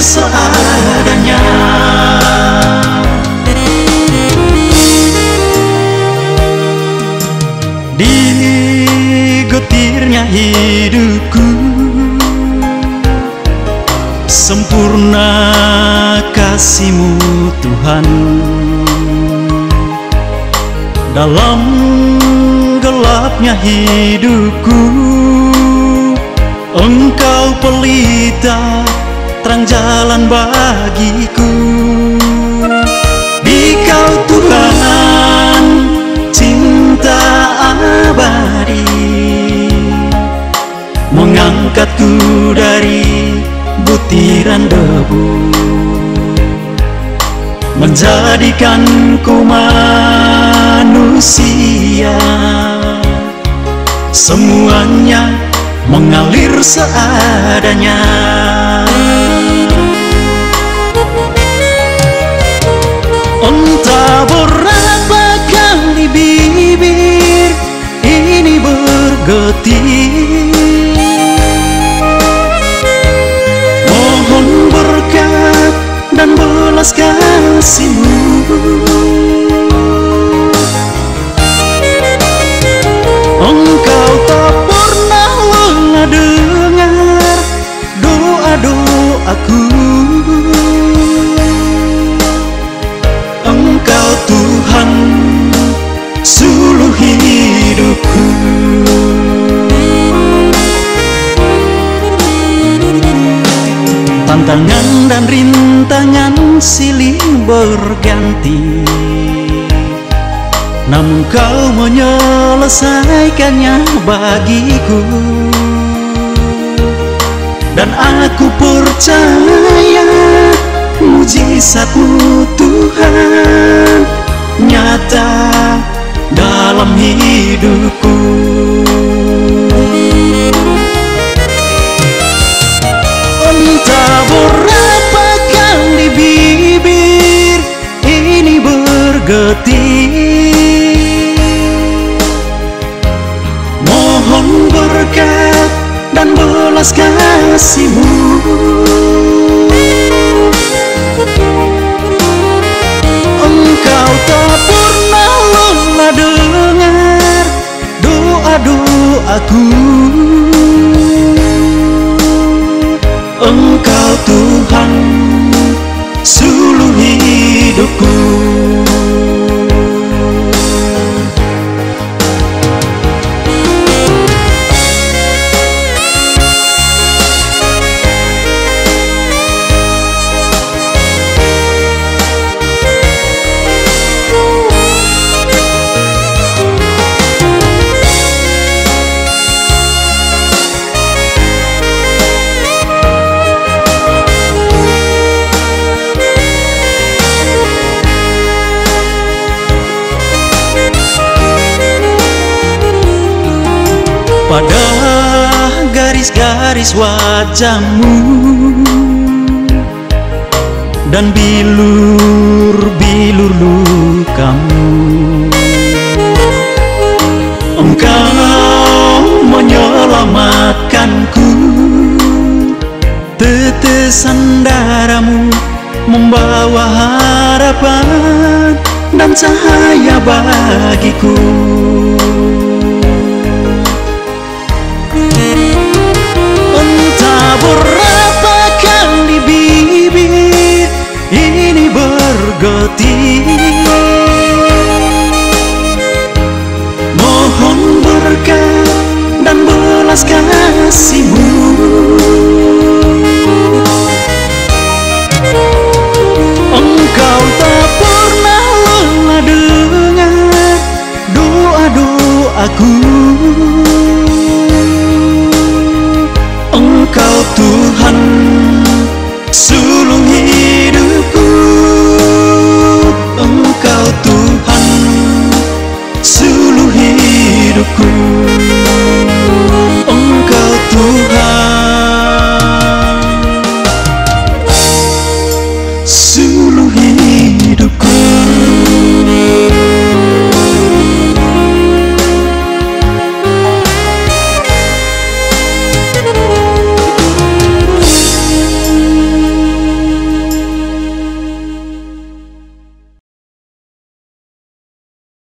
seadanya. Di getirnya hidupku sempurna kasih-Mu Tuhan. Dalam gelapnya hidupku Engkau pelita terang jalan bagiku. Di Kau Tuhan cinta abadi mengangkatku dari butiran debu, menjadikanku manusia. Semuanya mengalir seadanya. Entah berapa kali bibir ini bergetir, mohon berkat dan belas kasih-Mu. Engkau tak pernah lelah dengar doa-doaku. Engkau Tuhan suluh hidupku. Tantangan dan rintangan silih berganti, namun Kau menyelesaikannya bagiku. Dan aku percaya mujizat-Mu Tuhan nyata dalam hidupku. Entah berapa kali bibir ini bergetir, mohon berkat dan belas kasih-Mu. Engkau tak pernah lelah dengar doa-doaku. Engkau Tuhan suluh hidupku. Pada garis-garis wajah-Mu dan bilur-bilur luka-Mu, Engkau menyelamatkanku. Tetesan darah-Mu membawa harapan dan cahaya bagiku.